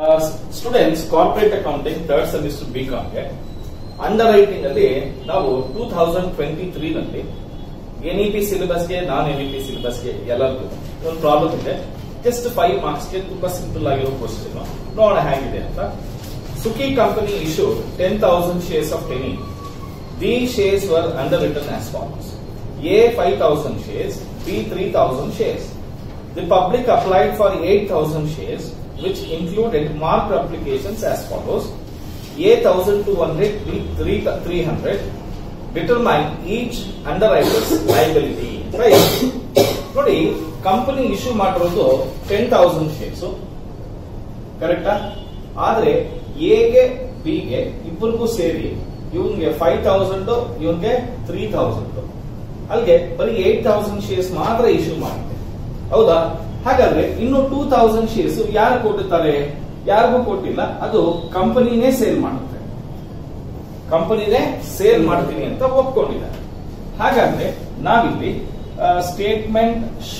Students corporate accounting third semester ಬಿಕಾಮ್ಗೆ underwriting ಅಲ್ಲಿ ನಾವು 2023 ನಲ್ಲಿ ಎನ್ಇಪಿ ಸಿಲೆಬಸ್ಗೆ ನಾನ್ ಎನ್ಇಪಿ ಸಿಲೆಬಸ್ಗೆ ಎಲ್ಲರಿಗೂ ಒಂದು ಪ್ರಾಬ್ಲಮ್ ಇದೆ. ಜಸ್ಟ್ 5 ಮಾರ್ಕ್ಸ್ಗೆ ತುಂಬಾ ಸಿಂಪಲ್ ಆಗಿರೋ ಕ್ವಶನ್ ನೋಡೋಣ ಹೇಗಿದೆ ಅಂತ. ಸುಖಿ company issued 10,000 shares of penny. These shares were underwritten as follows: A 5,000 shares, B 3,000 shares. The public applied for 8,000 shares, which included marked applications as follows: A 1,200, B 300. Determine each underwriter's liability. Right? ನೋಡಿ, company issue ಮಾಡಿರೋದು 10,000 shares, ಕರೆಕ್ಟಾ? ಆದ್ರೆ ಎಗೆ ಬಿಗೆ ಇಬ್ಬರಿಗೂ ಸೇರಿ ಇವನ್ಗೆ 5,000, ಇವನ್ಗೆ 3,000, ಅಲ್ಲಿಗೆ ಬರೀ 8,000 ಶೇರ್ಸ್ ಮಾತ್ರ ಇಶ್ಯೂ ಮಾಡಿದೆ, ಹೌದಾ? ಹಾಗಾದ್ರೆ ಇನ್ನು 2,000 ಶೇರ್ಸ್ ಯಾರು ಕೊಟ್ಟಿರ್ತಾರೆ? ಯಾರಿಗೂ ಕೊಟ್ಟಿಲ್ಲ, ಅದು ಕಂಪನಿನೇ ಸೇಲ್ ಮಾಡುತ್ತೆ. ಕಂಪನಿನೇ ಸೇಲ್ ಮಾಡ್ತೀನಿ ಅಂತ ಒಪ್ಕೊಂಡಿದ್ದಾರೆ. ಹಾಗಾದ್ರೆ ನಾವಿಲ್ಲಿ statement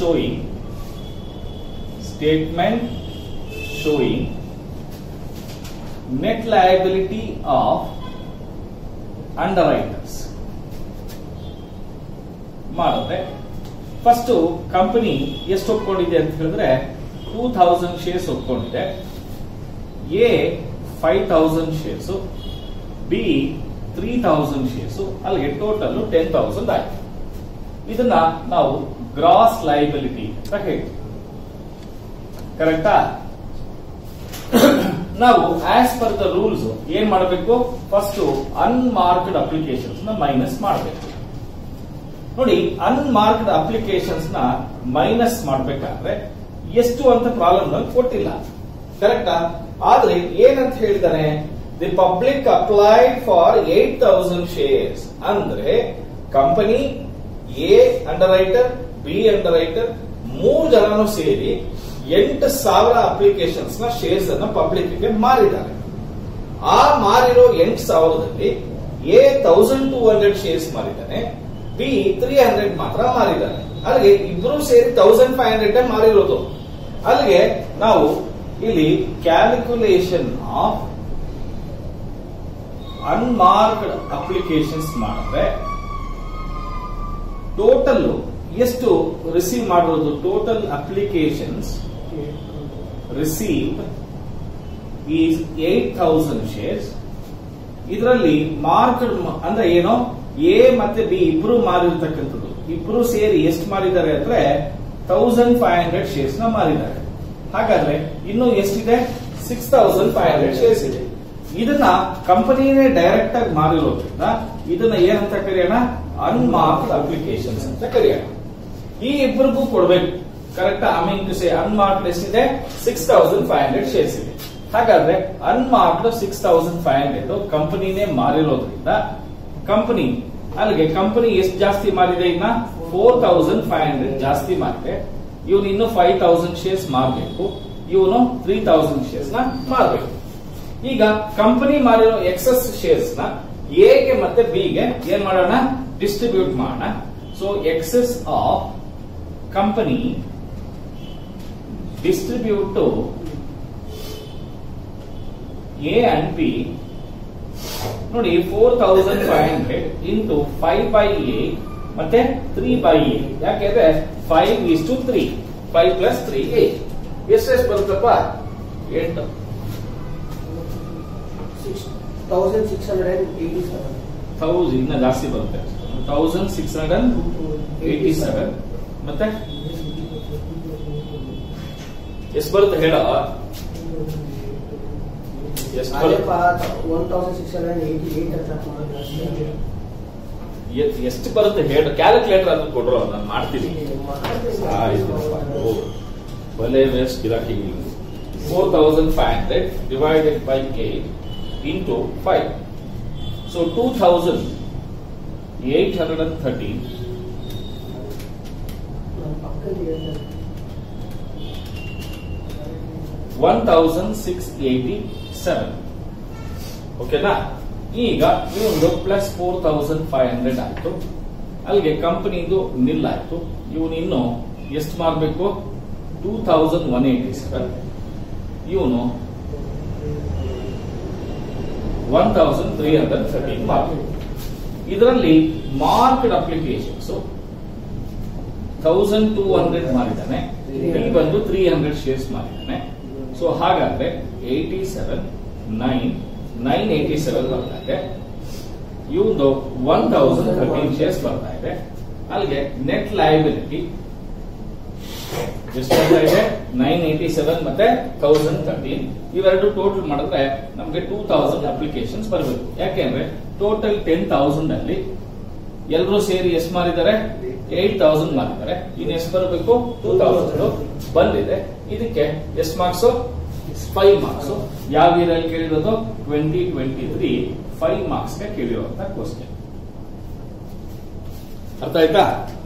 showing net liability of underwriters ಮಾಡಿದ್ರೆ, ಫಸ್ಟ್ ಕಂಪನಿ ಎಷ್ಟು ಒಪ್ಕೊಂಡಿದೆ ಅಂತ ಹೇಳಿದ್ರೆ 2,000 ಶೇರ್ಸ್ ಒಪ್ಕೊಂಡಿದೆ. ಎ 5,000 ಶೇರ್ಸ್, ಬಿ 3,000 ಶೇರ್ಸ್, ಅಲ್ಲಿಗೆ ಟೋಟಲ್ 10,000 ಆಯ್ತು. ಇದನ್ನ ನಾವು ಗ್ರಾಸ್ ಲಯಬಿಲಿಟಿ ಅಂತ ಹೇಳ್ತೀವಿ, ಕರೆಕ್ಟಾ? ನಾವು ಆಸ್ ಪರ್ ದ ರೂಲ್ಸ್ ಏನ್ ಮಾಡಬೇಕು? ಫಸ್ಟ್ ಅನ್ಮಾರ್ಕ್ಡ್ ಅಪ್ಲಿಕೇಶನ್ಸ್ ನ ಮೈನಸ್ ಮಾಡಬೇಕು. ನೋಡಿ, ಅನ್ಮಾರ್ಕ್ಡ್ ಅಪ್ಲಿಕೇಶನ್ಸ್ ನ ಮೈನಸ್ ಮಾಡಬೇಕಾದ್ರೆ ಎಷ್ಟು ಅಂತ ಪ್ರಾಬ್ಲಮ್ ನಲ್ಲಿ ಕೊಟ್ಟಿಲ್ಲ, ಕರೆಕ್ಟಾ? ಆದ್ರೆ ಏನಂತ ಹೇಳಿದಾನೆ? The public applied for 8,000 shares ಅಂದ್ರೆ company A underwriter, B underwriter, 3 ಜನನು ಸೇರಿ 8,000 ಅಪ್ಲಿಕೇಶನ್ಸ್ ನ ಶೇರ್ಸ್ ಅನ್ನ ಪಬ್ಲಿಕ್ ಗೆ ಮಾರಿದ್ದಾರೆ. ಆ ಮಾರಿರೋ 8,000ದಲ್ಲಿ ಎ 1,200 ಶೇರ್ಸ್ ಮಾರಿದ್ದಾನೆ, ಬಿ 300 ಮಾತ್ರ ಮಾರಿದ್ದಾನೆ. ಅಲ್ಲಿಗೆ ಇಬ್ರು ಸೇರಿ 1,500 ಮಾರಿರೋದು. ಅಲ್ಲಿಗೆ ನಾವು ಇಲ್ಲಿ ಕ್ಯಾಲ್ಕುಲೇಷನ್ ಆಫ್ ಅನ್ಮಾರ್ಕ್ಡ್ ಅಪ್ಲಿಕೇಶನ್ಸ್ ಮಾಡಿದ್ರೆ ಟೋಟಲ್ ಎಷ್ಟು ರಿಸೀವ್ ಮಾಡಿರೋದು? Total applications received is 8,000 shares. ಇದರಲ್ಲಿ ಮಾರ್ಕ್ಡ್ ಅಂದ್ರೆ ಏನೋ, ಎ ಮತ್ತೆ ಬಿ ಇಬ್ರು ಮಾರಿರ್ತಕ್ಕಂಥದ್ದು, ಇಬ್ರು ಸೇರಿ ಎಷ್ಟು ಮಾರಿದ್ದಾರೆ ಅಂದ್ರೆ 1,500 ಶೇರ್ಸ್ ನ ಮಾರಿದ್ದಾರೆ. ಹಾಗಾದ್ರೆ ಇನ್ನು ಎಷ್ಟಿದೆ? 6,500 ಶೇರ್ಸ್ ಇದೆ. ಇದನ್ನ ಕಂಪನಿನೇ ಡೈರೆಕ್ಟ್ ಆಗಿ ಮಾರಿರೋದ್ರಿಂದ ಇದನ್ನ ಏನಂತ ಕರೆಯೋಣ? ಅನ್ಮಾರ್ಕ್ಡ್ ಅಪ್ಲಿಕೇಶನ್ಸ್ ಅಂತ ಕರೆಯೋಣ. ಈ ಇಬ್ಬರಿಗೂ ಕೊಡ್ಬೇಕು, correct? I mean to say unmarked ಎಷ್ಟಿದೆ? 6,500 ಶೇರ್ಸ್ ಇದೆ. ಹಾಗಾದ್ರೆ ಅನ್ಮಾರ್ಕ್ಡ್ 6,500 ಕಂಪನಿನೇ ಮಾರಿರೋದ್ರಿಂದ ಕಂಪನಿ ಅಲ್ಲಿಗೆ ಕಂಪನಿ ಎಷ್ಟು ಜಾಸ್ತಿ ಮಾರಿದೆ? ಇನ್ನ 4,500 ಜಾಸ್ತಿ ಮಾರಿದೆ. ಇವನು ಇನ್ನು 5,000 ಶೇರ್ಸ್ ಮಾರಬೇಕು, ಇವನು 3,000 ಶೇರ್ಸ್ ನ ಮಾರಬೇಕು. ಈಗ ಕಂಪನಿ ಮಾರಿರೋ ಎಕ್ಸಸ್ ಶೇರ್ಸ್ ನ ಎಗೆ ಮತ್ತೆ ಬಿಗೆ ಏನ್ ಮಾಡೋಣ? ಡಿಸ್ಟ್ರಿಬ್ಯೂಟ್ ಮಾಡೋಣ. So excess of company distribute to A and B. ನೋಡಿ, 4,500 ಇಂಟು 5/8 ಮತ್ತೆ 3/8. ಯಾಕೆಂದ್ರೆ 5:3, 5 + 3 8. ಎಷ್ಟು ಬರುತ್ತಪ್ಪ? 8. 1,687. ಇನ್ನ ಜಾಸ್ತಿ ಬರುತ್ತೆ. 1,687 ಮತ್ತೆ ಎಷ್ಟು ಬರುತ್ತೆ ಹೇಳ? ಎಷ್ಟು ಬರುತ್ತೆ ಹೇಳ? ಕ್ಯಾಲ್ಕುಲೇಟರ್ ಅದು ಕೊಡ್ರು, ನಾನು ಮಾಡ್ತೀನಿ. ಭಲೆ ವೇಸ್ಟ್ ಗಿರಾಕಿ. 4,500 divided by 8 into 5. So 2,813 1,687. ಓಕೆನಾ? ಈಗ ಇವೊಂದು ಪ್ಲಸ್ 4,500 ಆಯ್ತು. ಅಲ್ಲಿಗೆ ಕಂಪನಿದು ನಿಲ್ ಆಯ್ತು. ಇವನು ಇನ್ನು ಎಷ್ಟು ಮಾಡಬೇಕು? 2,187. ಇವನು 1313 ಮಾರ್ಕ್. ಇದರಲ್ಲಿ ಮಾರ್ಕ್ಡ್ ಅಪ್ಲಿಕೇಶನ್ಸ್ 1200 ಮಾಡಿದ್ದಾನೆ, ಡಿ ಬಂದು 300 ಶೇರ್ಸ್ ಮಾಡಿದ್ದಾನೆ. ಸೊ ಹಾಗಾದ್ರೆ 987 ಬರ್ತಾ ಇದೆ, ಇವಂದು 1013 ಶೇರ್ಸ್ ಬರ್ತಾ ಇದೆ. ಅಲ್ಲಿಗೆ ನೆಟ್ ಲಯಬಿಲಿಟಿ ಎಷ್ಟು ಬರ್ತಾ ಇದೆ? 987 ಮತ್ತೆ 1013, ಇವೆರಡು ಟೋಟಲ್ ಮಾಡಿದ್ರೆ ನಮ್ಗೆ 2000 ಅಪ್ಲಿಕೇಶನ್ಸ್ ಬರಬೇಕು. ಯಾಕೆಂದ್ರೆ ಟೋಟಲ್ 10,000 ಅಲ್ಲಿ ಎಲ್ಲರೂ ಸೇರಿ ಎಷ್ಟು ಮಾರಿದ್ದಾರೆ? 8,000 ಮಾರಿದ್ದಾರೆ. ಇನ್ನು ಎಷ್ಟು ಬರಬೇಕು? 2,000 ಬಂದಿದೆ. ಇದಕ್ಕೆ ಎಷ್ಟು ಮಾರ್ಕ್ಸ್? 5 ಮಾರ್ಕ್ಸ್. ಯಾವ ಇಯರಲ್ಲಿ ಕೇಳಿರೋದು? 2023 5 ಮಾರ್ಕ್ಸ್ ಗೆ ಕೇಳಿರುವಂತ ಕ್ವಶನ್. ಅರ್ಥ ಆಯ್ತಾ?